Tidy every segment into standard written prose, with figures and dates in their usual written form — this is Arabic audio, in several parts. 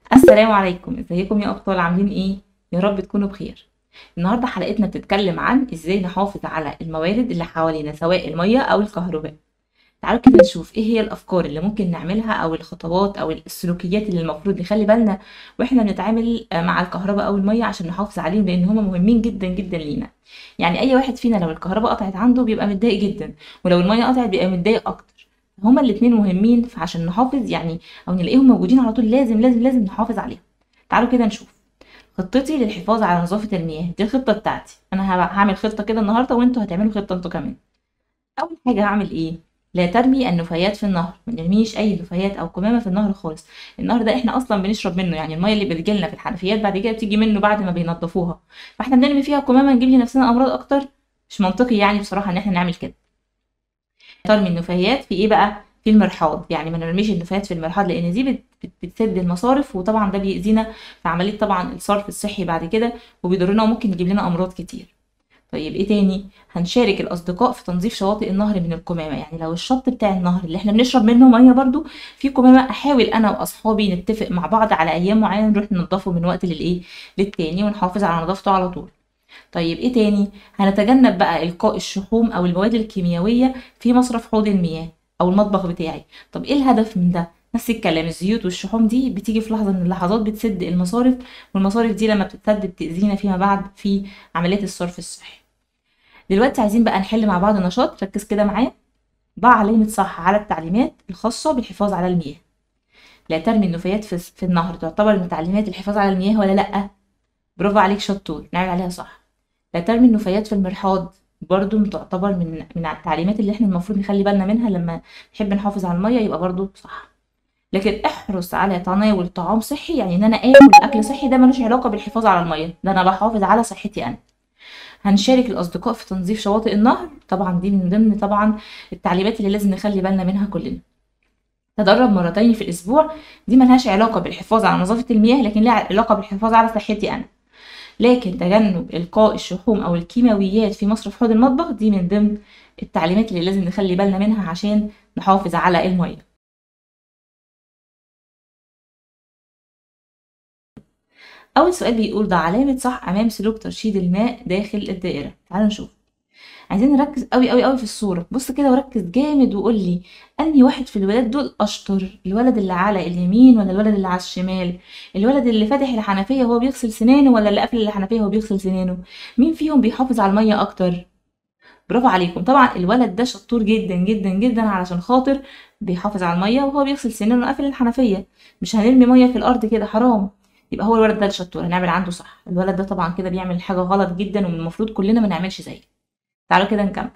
السلام عليكم، ازيكم يا ابطال؟ عاملين ايه؟ يا رب تكونوا بخير. النهارده حلقتنا بتتكلم عن ازاي نحافظ على الموارد اللي حوالينا سواء الميه او الكهرباء. تعالوا كده نشوف ايه هي الافكار اللي ممكن نعملها او الخطوات او السلوكيات اللي المفروض نخلي بالنا واحنا بنتعامل مع الكهرباء او الميه عشان نحافظ عليهم، لان هما مهمين جدا جدا لينا. يعني اي واحد فينا لو الكهرباء قطعت عنده بيبقى متضايق جدا، ولو الميه قطعت بيبقى متضايق اكتر. هما الاتنين مهمين، فعشان نحافظ يعني او نلاقيهم موجودين على طول لازم لازم لازم نحافظ عليهم. تعالوا كده نشوف خطتي للحفاظ على نظافة المياه. دي الخطة بتاعتي انا، هعمل خطة كده النهاردة وانتوا هتعملوا خطة انتوا كمان. اول حاجة هعمل ايه؟ لا ترمي النفايات في النهر، ما نرميش اي نفايات او كمامة في النهر خالص. النهر ده احنا اصلا بنشرب منه، يعني المية اللي بتجيلنا في الحنفيات بعد كده بتيجي منه بعد ما بينضفوها، فاحنا بنرمي فيها كمامة نجيب لنفسنا امراض اكتر. مش منطقي يعني بصراحة ان احنا نعمل كده. ترمي النفايات في ايه بقى؟ في المرحاض، يعني ما نرميش النفايات في المرحاض لان دي بتسد المصارف، وطبعا ده بيأذينا في عملية طبعا الصرف الصحي بعد كده، وبيضرنا وممكن يجيب لنا امراض كتير. طيب ايه تاني؟ هنشارك الاصدقاء في تنظيف شواطئ النهر من الكمامه، يعني لو الشط بتاع النهر اللي احنا بنشرب منه ميه برضو في كمامه، احاول انا واصحابي نتفق مع بعض على ايام معينه نروح ننضفه من وقت للتاني ونحافظ على نظافته على طول. طيب ايه تاني؟ هنتجنب بقى القاء الشحوم او المواد الكيميائيه في مصرف حوض المياه او المطبخ بتاعي. طب ايه الهدف من ده؟ نفس الكلام، الزيوت والشحوم دي بتيجي في لحظه من اللحظات بتسد المصارف، والمصارف دي لما بتتسد بتأذينا فيما بعد في عمليات الصرف الصحي. دلوقتي عايزين بقى نحل مع بعض نشاط، ركز كده معايا. ضع علامة صح على التعليمات الخاصة بالحفاظ على المياه. لا ترمي النفايات في النهر تعتبر من تعليمات الحفاظ على المياه ولا لأ؟ برافو عليك، شطور، نعمل عليها صح. لا ترمي النفايات في المرحاض، برضو تعتبر من التعليمات اللي احنا المفروض نخلي بالنا منها لما نحب نحافظ على المية، يبقى برضو صح. لكن احرص على تناول طعام صحي، يعني ان انا اكل صحي، ده ملوش علاقة بالحفاظ على المية، ده انا بحافظ على صحتي انا. هنشارك الأصدقاء في تنظيف شواطئ النهر، طبعا دي من ضمن طبعا التعليمات اللي لازم نخلي بالنا منها كلنا. تدرب مرتين في الأسبوع، دي ملهاش علاقة بالحفاظ على نظافة المياه لكن لها علاقة بالحفاظ على صحتي أنا. لكن تجنب إلقاء الشحوم أو الكيماويات في مصرف حوض المطبخ دي من ضمن التعليمات اللي لازم نخلي بالنا منها عشان نحافظ على المياه. أول سؤال بيقول ده علامة صح أمام سلوك ترشيد الماء داخل الدائرة. تعالوا نشوف. عايزين نركز قوي قوي قوي في الصورة، بص كده وركز جامد وقول لي انهي واحد في الولاد دول اشطر، الولد اللي على اليمين ولا الولد اللي على الشمال؟ الولد اللي فاتح الحنفية وهو بيغسل سنانه ولا اللي قافل الحنفية وهو بيغسل سنانه؟ مين فيهم بيحافظ على المية اكتر؟ برافو عليكم، طبعا الولد ده شطور جدا جدا جدا علشان خاطر بيحافظ على المية وهو بيغسل سنانه وقافل الحنفية. مش هنرمي مية في الارض كده، حرام. يبقى هو الولد ده الشطور، هنعمل عنده صح. الولد ده طبعا كده بيعمل حاجة غلط جدا والمفروض كلنا ما نعملش زيه. تعالوا كده نكمل.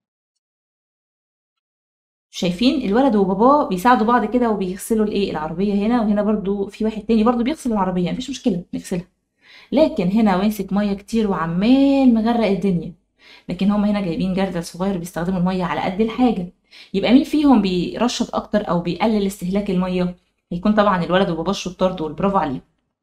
شايفين الولد وباباه بيساعدوا بعض كده وبيغسلوا العربيه هنا، وهنا برضو في واحد تاني برضو بيغسل العربيه، مفيش مشكله نغسلها. لكن هنا ماسك ميه كتير وعمال مغرق الدنيا، لكن هما هنا جايبين جردل صغير بيستخدموا الميه على قد الحاجه. يبقى مين فيهم بيرشد اكتر او بيقلل استهلاك الميه؟ هيكون طبعا الولد وباباه الشطار دول، برافو عليهم.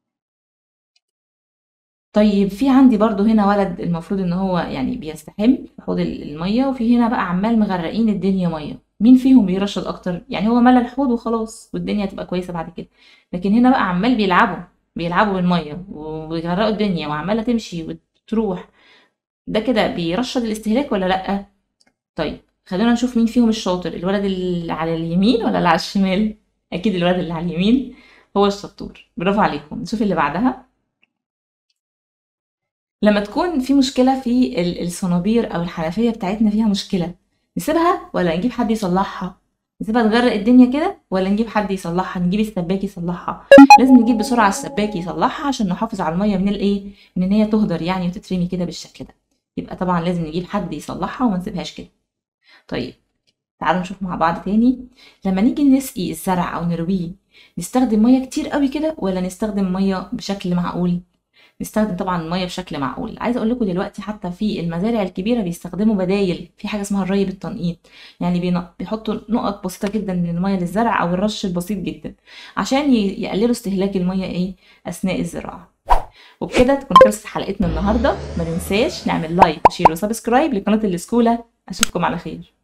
طيب في عندي برضو هنا ولد المفروض ان هو يعني بيستحم في حوض المية، وفي هنا بقى عمال مغرقين الدنيا مية. مين فيهم بيرشد اكتر؟ يعني هو ملى الحوض وخلاص والدنيا هتبقى كويسة بعد كده، لكن هنا بقى عمال بيلعبوا بالمية وبيغرقوا الدنيا وعمالة تمشي وتروح. ده كده بيرشد الاستهلاك ولا لأ؟ طيب خلينا نشوف مين فيهم الشاطر، الولد اللي على اليمين ولا اللي على الشمال؟ اكيد الولد اللي على اليمين هو الشطور، برافو عليكم. نشوف اللي بعدها. لما تكون في مشكلة في الصنابير أو الحنفية بتاعتنا فيها مشكلة، نسيبها ولا نجيب حد يصلحها؟ نسيبها تغرق الدنيا كده ولا نجيب حد يصلحها، نجيب السباك يصلحها؟ لازم نجيب بسرعة السباك يصلحها عشان نحافظ على المية من ان هي تهدر يعني وتترمي كده بالشكل ده. يبقى طبعا لازم نجيب حد يصلحها وما نسيبهاش كده. طيب تعالوا نشوف مع بعض تاني. لما نيجي نسقي الزرع او نرويه، نستخدم مية كتير قوي كده ولا نستخدم مية بشكل معقول؟ نستخدم طبعا المية بشكل معقول. عايزه اقول لكم دلوقتي حتى في المزارع الكبيره بيستخدموا بدايل، في حاجه اسمها الري بالتنقيط، يعني بيحطوا نقط بسيطه جدا من المية للزرع او الرش البسيط جدا عشان يقللوا استهلاك المية اثناء الزراعه. وبكده تكون خلصت حلقتنا النهارده. ما ننساش نعمل لايك وشير وسبسكرايب لقناه الاسكولا. اشوفكم على خير.